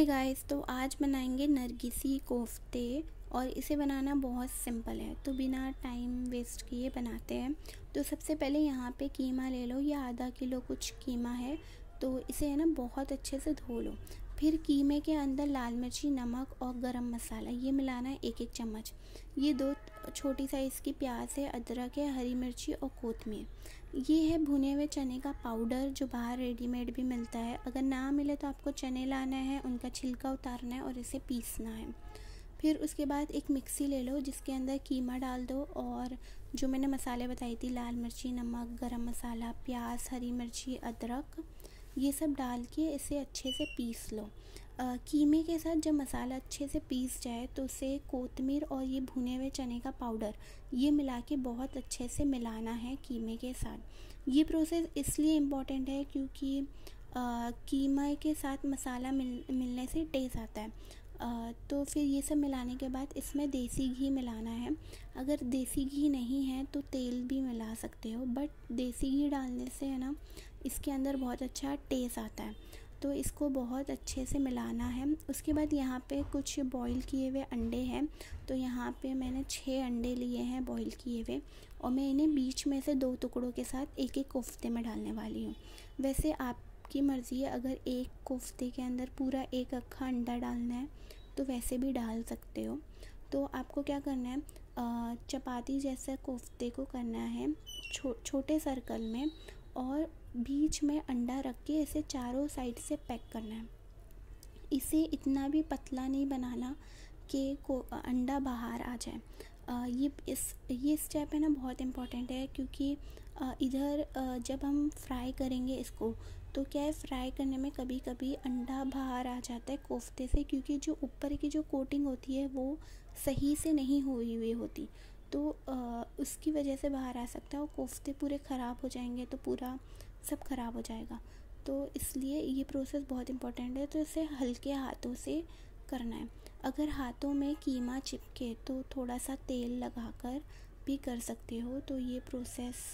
Guys, तो आज बनाएंगे नरगिसी कोफ्ते। और इसे बनाना बहुत सिंपल है, तो बिना टाइम वेस्ट किए बनाते हैं। तो सबसे पहले यहाँ पे कीमा ले लो, या आधा किलो कुछ कीमा है। तो इसे है ना बहुत अच्छे से धो लो। फिर कीमे के अंदर लाल मिर्ची, नमक और गरम मसाला ये मिलाना है 1-1 चम्मच। ये 2 छोटी साइज़ की प्याज है, अदरक है, हरी मिर्ची और कोतमीर। ये है भुने हुए चने का पाउडर जो बाहर रेडीमेड भी मिलता है। अगर ना मिले तो आपको चने लाना है, उनका छिलका उतारना है और इसे पीसना है। फिर उसके बाद एक मिक्सी ले लो, जिसके अंदर कीमा डाल दो और जो मैंने मसाले बताई थी, लाल मिर्ची, नमक, गरम मसाला, प्याज, हरी मिर्ची, अदरक, ये सब डाल के इसे अच्छे से पीस लो। कीमे के साथ जब मसाला अच्छे से पीस जाए तो उसे कोतमीर और ये भुने हुए चने का पाउडर ये मिला के बहुत अच्छे से मिलाना है कीमे के साथ। ये प्रोसेस इसलिए इम्पॉर्टेंट है क्योंकि कीमा के साथ मसाला मिलने से टेस्ट आता है। तो फिर ये सब मिलाने के बाद इसमें देसी घी मिलाना है। अगर देसी घी नहीं है तो तेल भी मिला सकते हो, बट देसी घी डालने से है ना इसके अंदर बहुत अच्छा टेस्ट आता है। तो इसको बहुत अच्छे से मिलाना है। उसके बाद यहाँ पे कुछ बॉईल किए हुए अंडे हैं। तो यहाँ पे मैंने 6 अंडे लिए हैं बॉईल किए हुए, और मैं इन्हें बीच में से 2 टुकड़ों के साथ एक एक कोफ्ते में डालने वाली हूँ। वैसे आपकी मर्ज़ी है, अगर एक कोफ्ते के अंदर पूरा एक अक्खा अंडा डालना है तो वैसे भी डाल सकते हो। तो आपको क्या करना है, चपाती जैसा कोफ्ते को करना है छोटे सर्कल में, और बीच में अंडा रख के इसे चारों साइड से पैक करना है। इसे इतना भी पतला नहीं बनाना कि अंडा बाहर आ जाए। ये स्टेप है ना बहुत इम्पॉर्टेंट है, क्योंकि इधर जब हम फ्राई करेंगे इसको, तो क्या है, फ्राई करने में कभी कभी अंडा बाहर आ जाता है कोफ्ते से, क्योंकि जो ऊपर की जो कोटिंग होती है वो सही से नहीं हुई हुई होती। तो उसकी वजह से बाहर आ सकता है और कोफ्ते पूरे ख़राब हो जाएंगे, तो पूरा सब ख़राब हो जाएगा। तो इसलिए ये प्रोसेस बहुत इम्पोर्टेंट है। तो इसे हल्के हाथों से करना है। अगर हाथों में कीमा चिपके तो थोड़ा सा तेल लगाकर भी कर सकते हो। तो ये प्रोसेस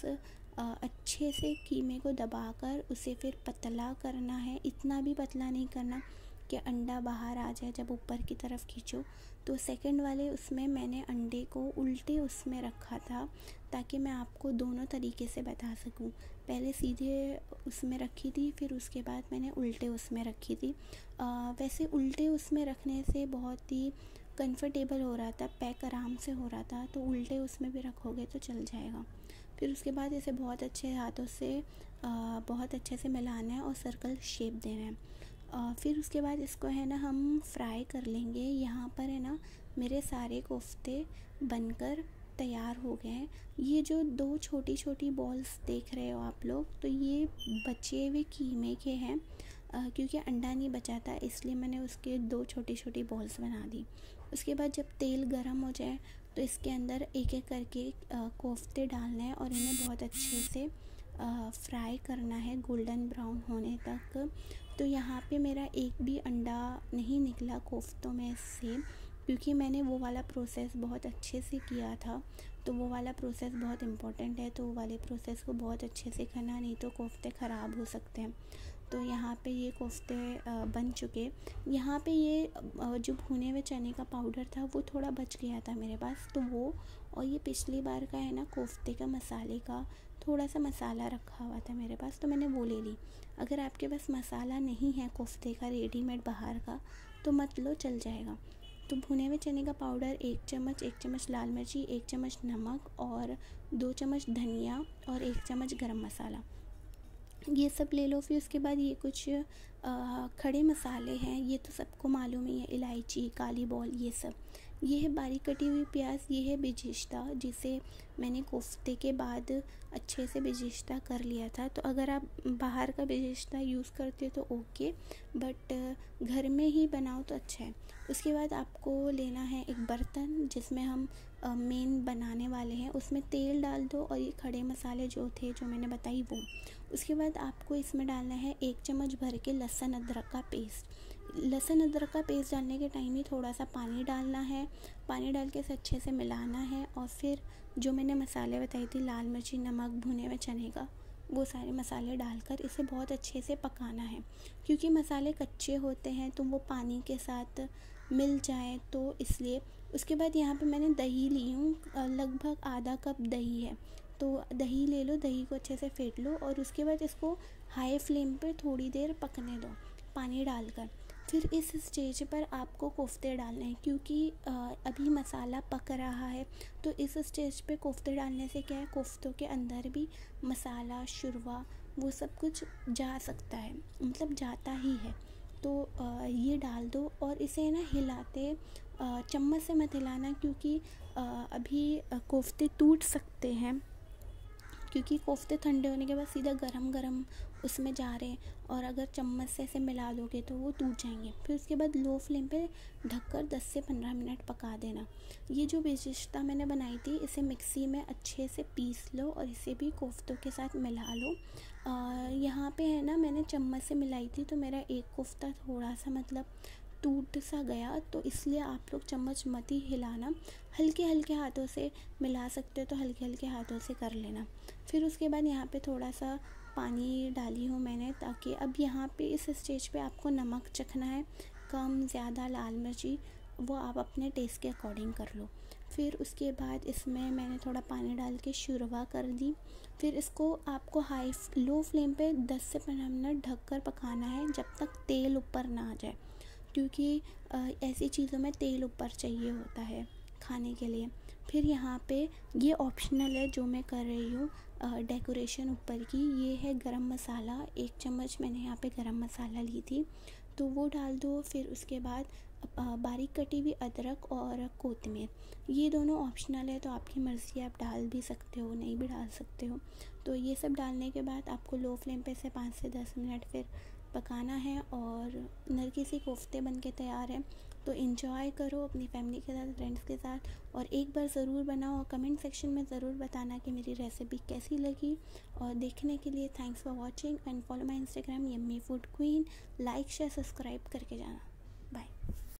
अच्छे से कीमे को दबाकर उसे फिर पतला करना है। इतना भी पतला नहीं करना कि अंडा बाहर आ जाए जब ऊपर की तरफ खींचो। तो सेकंड वाले उसमें मैंने अंडे को उल्टे उसमें रखा था, ताकि मैं आपको दोनों तरीके से बता सकूं। पहले सीधे उसमें रखी थी, फिर उसके बाद मैंने उल्टे उसमें रखी थी। वैसे उल्टे उसमें रखने से बहुत ही कंफर्टेबल हो रहा था, पैक आराम से हो रहा था। तो उल्टे उसमें भी रखोगे तो चल जाएगा। फिर उसके बाद इसे बहुत अच्छे हाथों से बहुत अच्छे से मिलाना है और सर्कल शेप देना है। फिर उसके बाद इसको है ना हम फ्राई कर लेंगे। यहाँ पर है ना मेरे सारे कोफ्ते बनकर तैयार हो गए हैं। ये जो 2 छोटी छोटी बॉल्स देख रहे हो आप लोग, तो ये बचे हुए कीमे के हैं। क्योंकि अंडा नहीं बचा था इसलिए मैंने उसके 2 छोटी छोटी बॉल्स बना दी। उसके बाद जब तेल गर्म हो जाए तो इसके अंदर एक एक करके कोफ्ते डालने हैं और इन्हें बहुत अच्छे से फ्राई करना है गोल्डन ब्राउन होने तक। तो यहाँ पे मेरा एक भी अंडा नहीं निकला कोफ्तों में से, क्योंकि मैंने वो वाला प्रोसेस बहुत अच्छे से किया था। तो वो वाला प्रोसेस बहुत इम्पोर्टेंट है, तो वो वाले प्रोसेस को बहुत अच्छे से करना, नहीं तो कोफ्ते ख़राब हो सकते हैं। तो यहाँ पे ये कोफ्ते बन चुके। यहाँ पे ये जो भुने हुए चने का पाउडर था वो थोड़ा बच गया था मेरे पास, तो वो, और ये पिछली बार का है ना कोफ्ते का मसाले का थोड़ा सा मसाला रखा हुआ था मेरे पास, तो मैंने वो ले ली। अगर आपके पास मसाला नहीं है कोफ्ते का रेडीमेड बाहर का तो मत लो, चल जाएगा। तो भुने हुए चने का पाउडर 1 चम्मच, 1 चम्मच लाल मिर्ची, 1 चम्मच नमक और 2 चम्मच धनिया और 1 चम्मच गरम मसाला, ये सब ले लो। फिर उसके बाद ये कुछ खड़े मसाले हैं, ये तो सबको मालूम ही है, इलायची, काली बॉल, ये सब। ये है बारीक कटी हुई प्याज, ये है बेजिस्ता, जिसे मैंने कोफ्ते के बाद अच्छे से बेजिस्ता कर लिया था। तो अगर आप बाहर का बेजिस्ता यूज़ करते हो तो ओके, बट घर में ही बनाओ तो अच्छा है। उसके बाद आपको लेना है एक बर्तन जिसमें हम मेन बनाने वाले हैं, उसमें तेल डाल दो और ये खड़े मसाले जो थे जो मैंने बताई वो। उसके बाद आपको इसमें डालना है 1 चम्मच भर के लहसुन अदरक का पेस्ट। लहसुन अदरक का पेस्ट डालने के टाइम ही थोड़ा सा पानी डालना है। पानी डाल के इसे अच्छे से मिलाना है, और फिर जो मैंने मसाले बताई थी, लाल मिर्ची, नमक, भुने हुए चने का, वो सारे मसाले डालकर इसे बहुत अच्छे से पकाना है, क्योंकि मसाले कच्चे होते हैं तो वो पानी के साथ मिल जाए, तो इसलिए। उसके बाद यहाँ पे मैंने दही ली हूँ, लगभग आधा कप दही है, तो दही ले लो, दही को अच्छे से फेंट लो और उसके बाद इसको हाई फ्लेम पे थोड़ी देर पकने दो पानी डालकर। फिर इस स्टेज पर आपको कोफ्ते डालने हैं, क्योंकि अभी मसाला पक रहा है, तो इस स्टेज पे कोफ्ते डालने से क्या है, कोफ्तों के अंदर भी मसाला, शुरवा, वो सब कुछ जा सकता है, मतलब जाता ही है। तो ये डाल दो और इसे ना हिलाते, चम्मच से मत हिलाना, क्योंकि अभी कोफ्ते टूट सकते हैं, क्योंकि कोफ्ते ठंडे होने के बाद सीधा गरम गरम उसमें जा रहे हैं, और अगर चम्मच से ऐसे मिला दोगे तो वो टूट जाएंगे। फिर उसके बाद लो फ्लेम पे ढककर 10 से 15 मिनट पका देना। ये जो विशेषता मैंने बनाई थी, इसे मिक्सी में अच्छे से पीस लो और इसे भी कोफ्तों के साथ मिला लो। यहाँ पे है ना, मैंने चम्मच से मिलाई थी तो मेरा एक कोफ्ता थोड़ा सा मतलब टूट सा गया, तो इसलिए आप लोग चम्मच मत ही हिलाना, हल्के हल्के हाथों से मिला सकते हो तो हल्के हल्के हाथों से कर लेना। फिर उसके बाद यहाँ पे थोड़ा सा पानी डाली हूँ मैंने, ताकि अब यहाँ पे इस स्टेज पे आपको नमक चखना है, कम ज़्यादा, लाल मिर्ची वो आप अपने टेस्ट के अकॉर्डिंग कर लो। फिर उसके बाद इसमें मैंने थोड़ा पानी डाल के शुरवा कर दी। फिर इसको आपको लो फ्लेम पे 10 से 15 मिनट ढक कर पकाना है, जब तक तेल ऊपर ना आ जाए, क्योंकि ऐसी चीज़ों में तेल ऊपर चाहिए होता है खाने के लिए। फिर यहाँ पे ये ऑप्शनल है जो मैं कर रही हूँ, डेकोरेशन ऊपर की, ये है गरम मसाला, 1 चम्मच मैंने यहाँ पे गरम मसाला ली थी, तो वो डाल दो। फिर उसके बाद बारीक कटी हुई अदरक और कोतमीर, ये दोनों ऑप्शनल है, तो आपकी मर्ज़ी, आप डाल भी सकते हो, नहीं भी डाल सकते हो। तो ये सब डालने के बाद आपको लो फ्लेम पे से 5 से 10 मिनट फिर पकाना है, और नरगिसी कोफ्ते बन के तैयार है। तो इन्जॉय करो अपनी फैमिली के साथ, फ्रेंड्स के साथ, और एक बार ज़रूर बनाओ और कमेंट सेक्शन में ज़रूर बताना कि मेरी रेसिपी कैसी लगी। और देखने के लिए thanks for watching, and follow my Instagram yummy food queen. Like share subscribe करके जाना। बाय।